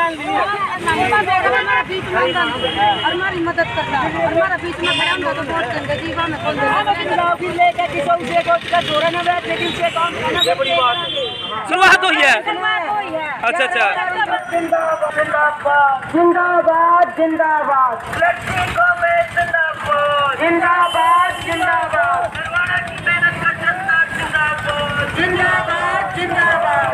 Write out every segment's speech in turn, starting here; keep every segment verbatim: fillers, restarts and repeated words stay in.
मान ली और हमारी मदद करता है और हमारा बीच में खड़ा होगा तो वोट देंगे जीवा में कौन लेके किसी से वोट का जोड़ा ना बैठ लेकिन से काम करना बड़ी बात शुरुआत हुई है। अच्छा अच्छा जिंदाबाद जिंदाबाद लड़की को मैं जिंदाबाद जिंदाबाद जिंदाबाद जिंदाबाद जिंदाबाद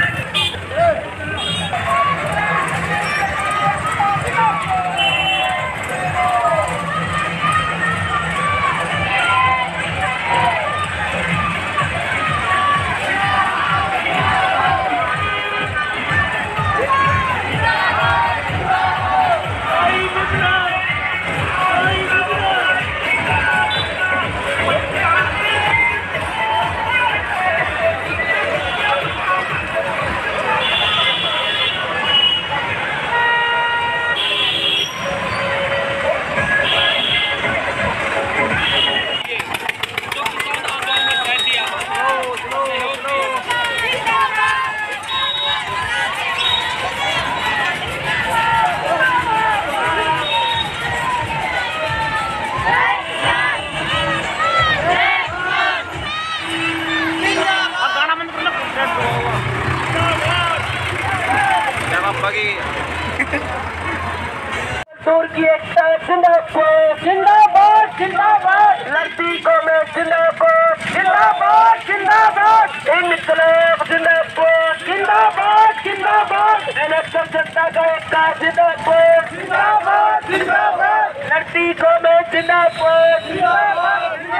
दूर की एकता जिंदाबाद जिंदाबाद जिंदाबाद लड़की को मैं जिंदाबाद जिंदाबाद जिंदाबाद इनकलाब जिंदाबाद जिंदाबाद जिंदाबाद इलेक्शन जनता का एकता जिंदाबाद जिंदाबाद जिंदाबाद लड़की को मैं जिंदाबाद जिंदाबाद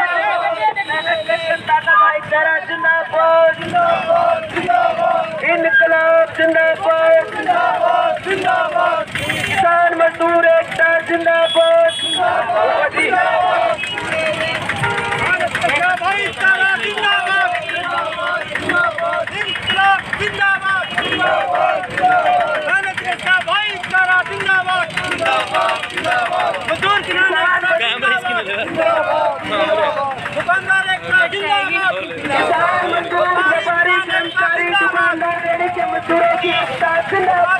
जनता का भाईचारा जिंदाबाद जिंदाबाद जिंदाबाद इनकलाब जिंदाबाद जिंदाबाद जिंदाबाद किसान मजदूर एकता जिंदाबाद जिंदाबाद भाईचारा जिंदाबाद जिंदाबाद इनकलाब जिंदाबाद जिंदाबाद भाईचारा जिंदाबाद जिंदाबाद जिंदाबाद मजदूर किसान दुकानदार एकता जिंदाबाद किसान मजदूर व्यापारी कर्मचारी दुकानदार रेडी के मजदूरों की एकता जिंदाबाद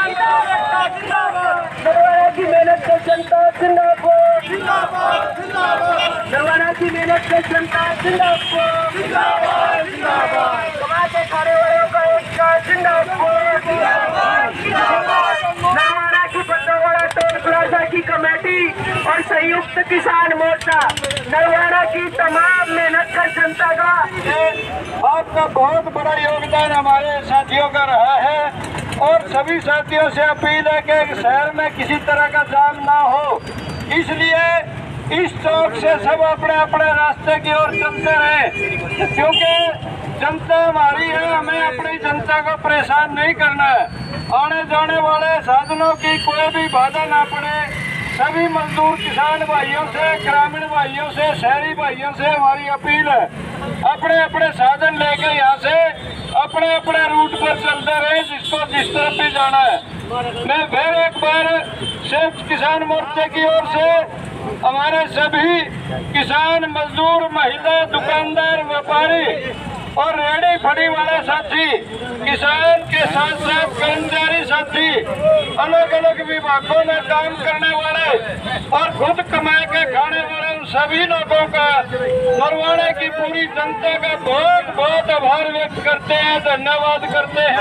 नरवाना की मेहनत का जनता जिंदाबाद जिंदाबाद जिंदाबाद नरवाना की मेहनत का जनता जिंदाबाद जिंदाबाद जिंदाबाद कमा के खाने वालों का एकता जिंदाबाद जिंदाबाद जिंदाबाद नरवाना की बंदोवाड़ा टोल प्लाजा की कमेटी और संयुक्त किसान मोर्चा नरवाना की तमाम मेहनत का जनता का आपका बहुत बड़ा योगदान हमारे साथियों का रहा है और सभी साथियों से अपील है कि शहर में किसी तरह का जाम ना हो, इसलिए इस चौक से सब अपने अपने रास्ते की ओर चलते रहें, क्योंकि जनता हमारी है, हमें अपनी जनता को परेशान नहीं करना है। आने जाने वाले साधनों की कोई भी बाधा ना पड़े। सभी मजदूर किसान भाइयों से, ग्रामीण भाइयों से, शहरी भाइयों से हमारी अपील है, अपने अपने साधन लेकर यहाँ से अपने अपने रूट पर चलते रहे, जिसको जिस तरफ भी जाना है। मैं फिर एक बार संयुक्त किसान मोर्चे की ओर से हमारे सभी किसान मजदूर, महिला, दुकानदार, व्यापारी और रेडी फड़ी वाले साथी, किसान के साथ साथ कर्मचारी साथी, अलग अलग विभागों में काम करने वाले और खुद कमा के खाने वाले उन सभी लोगों का नरवाना की पूरी जनता का बहुत बहुत आभार व्यक्त करते हैं, धन्यवाद करते हैं।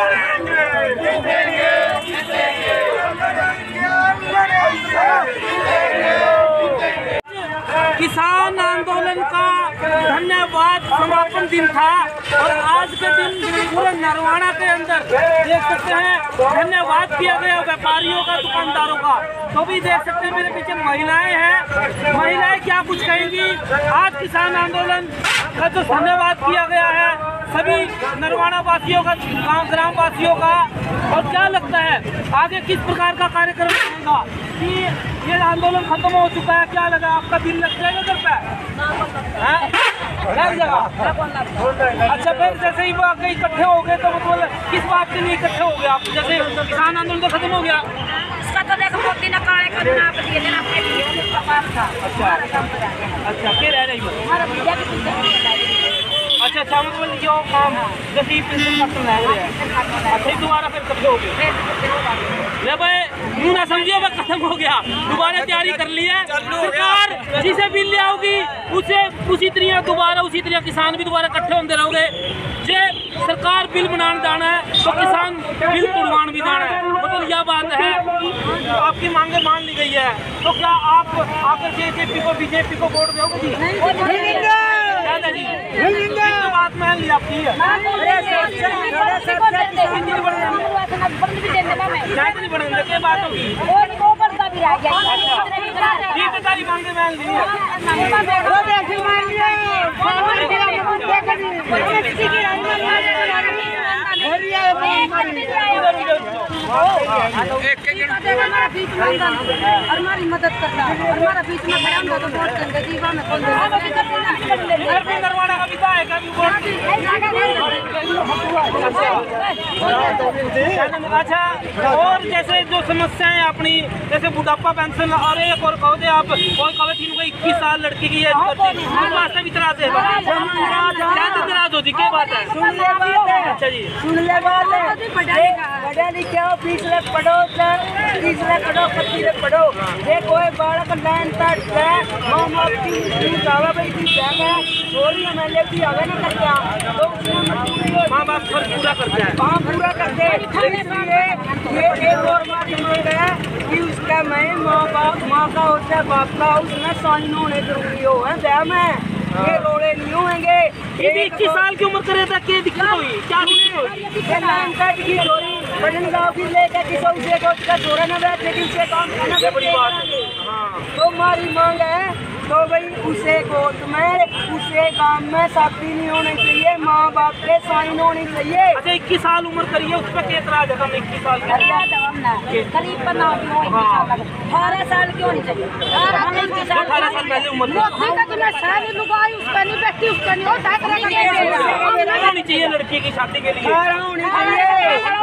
किसान आंदोलन का धन्यवाद समापन दिन था और आज के दिन पूरे नरवाना के अंदर देख सकते हैं धन्यवाद किया गया व्यापारियों का, दुकानदारों का। तो भी देख सकते हैं मेरे पीछे महिलाएं हैं, महिलाएं क्या कुछ कहेंगी। आज किसान आंदोलन का जो धन्यवाद किया गया है सभी नरवाना वासियों का, गाँव ग्राम वासियों का, और क्या लगता है आगे किस प्रकार का कार्यक्रम रहेगा कि ये आंदोलन खत्म हो चुका है, क्या लगा आपका दिल लग जाएगा घर पे? लग जाएगा। अच्छा, फिर जैसे ही वो आगे इकट्ठे हो गए तो मतलब किस बात के लिए इकट्ठे हो गए आप? जैसे किसान आंदोलन तो खत्म हो गया, इसका तो देखो मोदी ने काले करना दिए देना आपके लिए उसका काम था। अच्छा अच्छा, क्या रह रही है? हमारा भैया भी कुछ अच्छा अच्छा अच्छा, मतलब यो काम जैसे पेंशन का लग रहा है, अच्छा दोबारा फिर कब हो गया ले भाई यूं ना समझिए भाई खत्म हो गया, दोबारा तैयारी कर ली है सरकार। जिसे बिल ले आओगी उसे उसी तरह दोबारा उसी तरह किसान भी दोबारा इकट्ठे होते रहोगे। जे सरकार बिल बनाने जाना है तो किसान बिल तुड़वान भी जाना है, मतलब यह बात है। आपकी मांगे मान ली गई है तो क्या आप आकर जेजेपी को बीजेपी को वोट दोगे जी? दादा जी तो बात मान ली आपकी है नहीं बनेंगे क्या बात होगी? ठीक है सारी मांगे मान ली हमारी मदद करता है, हमारा बीच में खड़ा होगा तो वोट देंगे जीवा में कौन अच्छा। और जैसे जो समस्याएं अपनी जैसे बुढ़ापा पेंशन और एक और कहो दे आप और कहो तीन को इक्कीस साल लड़की की एज करती वास्ते भी इतराज है, क्या इतराज होती क्या बात है? अच्छा जी सुन ले बात है, पढ़ा लिखे हो बीस लाख पढ़ो सर, तीस लाख पढ़ो पच्चीस लाख पढ़ो, ये कोई बालक लाइन तक है माँ बाप की दावा भाई की जाएगा चोरी एम एल ए की आगे ना करता तो उसमें माँ बाप पर पूरा करते हैं, हाँ पूरा करते हैं। इसलिए ये एक और बात मांग है कि उसका मैं माँ बाप माँ का होता है बाप का उसमें साइन होने जरूरी हो है ब्याह में, ये रोड़े नहीं होंगे। ये भी इक्कीस साल की उम्र करे था क्या दिक्कत हुई, क्या दिक्कत हुई? ये लाइन कट की चोरी बटन गाँव की लेकर किसी उसे को उसका चोरा न बैठ लेकिन उसे काम करना ये बड़ी बात है। हाँ तो हमारी मांग है तो भाई उसे गोद में उसे काम में साथी नहीं होने चाहिए, माँ बाप के साइन होनी चाहिए। अच्छा इक्कीस साल उम्र करिए उस पर क्या एतराज है? इक्कीस साल करीब अठारह साल की होनी चाहिए, अठारह साल पहले उम्र उसका नहीं बैठी उसका नहीं होता होनी चाहिए लड़की की शादी के लिए। होनी चाहिए।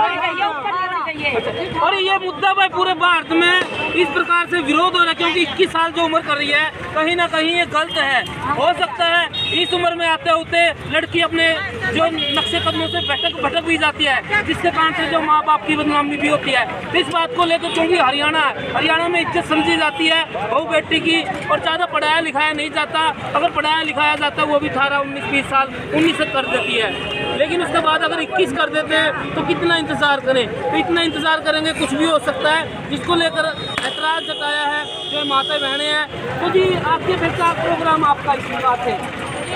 और ये मुद्दा भाई पूरे भारत में इस प्रकार से विरोध हो रहा है क्योंकि इक्कीस साल जो उम्र कर रही है कहीं ना कहीं ये गलत है। हो सकता है इस उम्र में आते होते लड़की अपने जो नक्शे कदमों से भटक भटक भी जाती है जिसके कारण से जो माँ बाप की बदनामी भी होती है। तो इस बात को लेकर क्योंकि हरियाणा हरियाणा में इज्जत समझी जाती है बहू बेटी की और ज़्यादा पढ़ाया लिखाया नहीं जाता, अगर पढ़ाया लिखाया जाता वो भी अठारह उन्नीस बीस साल उन्नीस से कर देती है, लेकिन उसके बाद अगर इक्कीस कर देते हैं तो कितना इंतजार करें? तो इतना इंतजार करेंगे कुछ भी हो सकता है, जिसको लेकर ऐतराज जताया है जो माता बहनें हैं। तो जी आपके फिर का प्रोग्राम आपका इस बात है?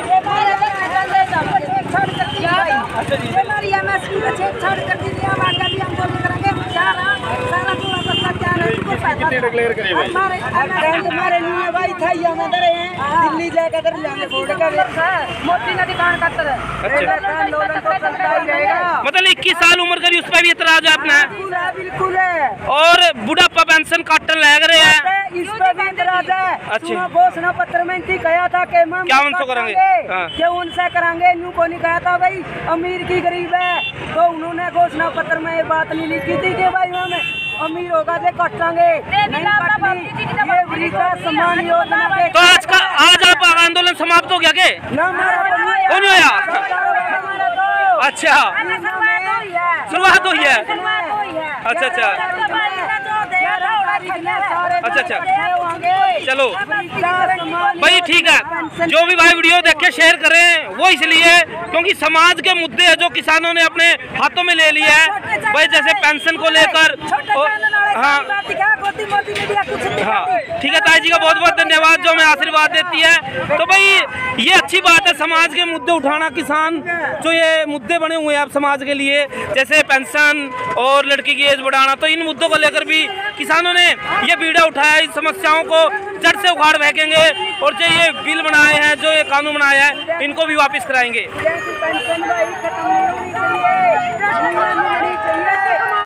अच्छा जी हमारी एम एस पी को छेड़छाड़ कर दी, हम आगे भी आंदोलन करेंगे, सारा सारा पूरा बच्चा क्या है कितने डिक्लेयर करे भाई हमारे हमारे लिए भाई था ये हम इधर हैं दिल्ली जाकर इधर जाने फोड़ का मोदी ने दुकान का तरह आंदोलन तो चलता ही रहेगा। मतलब इक्कीस साल उम्र करी उस पर भी एतराज है अपना बिल्कुल है बिल्कुल है। और बुढ़ापा पेंशन काटने लग रहे हैं इस पर भी एतराज है। अच्छा। सुना घोषणा पत्र में इनकी कहा था कि हम क्या उनसे करेंगे? हाँ। कि उनसे करेंगे न्यू को नहीं कहा था भाई अमीर की गरीब है, तो उन्होंने घोषणा पत्र में ये बात नहीं लिखी थी कि भाई हमें अमीर होगा से काटेंगे नहीं काटनी, ये वृद्धा सम्मान योजना के तो आज का आज आप आंदोलन समाप्त हो गया के? ना हो नहीं होया? अच्छा शुरुआत हुई है। अच्छा अच्छा अच्छा अच्छा चलो भाई ठीक है, जो भी भाई वीडियो देखे शेयर करें वो इसलिए क्योंकि समाज के मुद्दे हैं जो किसानों ने अपने हाथों में ले लिया है भाई, जैसे पेंशन को लेकर। हाँ हाँ ठीक है ताई जी का बहुत बहुत धन्यवाद जो हमें आशीर्वाद देती है। तो भाई ये अच्छी बात है समाज के मुद्दे उठाना, किसान जो ये मुद्दे बने हुए हैं आप समाज के लिए जैसे पेंशन और लड़की की एज बढ़ाना, तो इन मुद्दों को लेकर भी किसानों ने ये बीड़ा उठाया, इन समस्याओं को जड़ से उखाड़ फेंकेंगे और जो ये बिल बनाए हैं जो ये कानून बनाया है इनको भी वापस कराएंगे। पेंशन भाई खत्म नहीं होनी चाहिए।